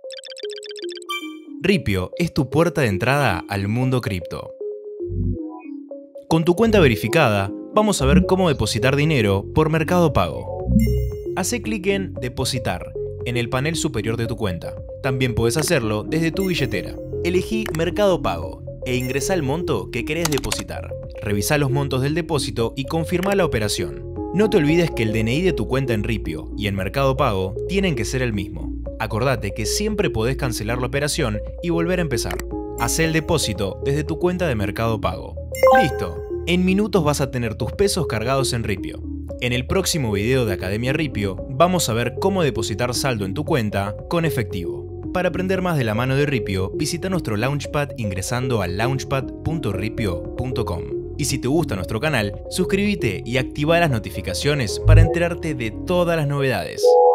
Ripio es tu puerta de entrada al mundo cripto. Con tu cuenta verificada, vamos a ver cómo depositar dinero por Mercado Pago. Hacé clic en Depositar en el panel superior de tu cuenta. También puedes hacerlo desde tu billetera. Elegí Mercado Pago e ingresá el monto que querés depositar. Revisá los montos del depósito y confirmá la operación. No te olvides que el DNI de tu cuenta en Ripio y en Mercado Pago tienen que ser el mismo. Acordate que siempre podés cancelar la operación y volver a empezar. Hacé el depósito desde tu cuenta de Mercado Pago. ¡Listo! En minutos vas a tener tus pesos cargados en Ripio. En el próximo video de Academia Ripio vamos a ver cómo depositar saldo en tu cuenta con efectivo. Para aprender más de la mano de Ripio, visita nuestro Launchpad ingresando a launchpad.ripio.com. Y si te gusta nuestro canal, suscríbete y activa las notificaciones para enterarte de todas las novedades.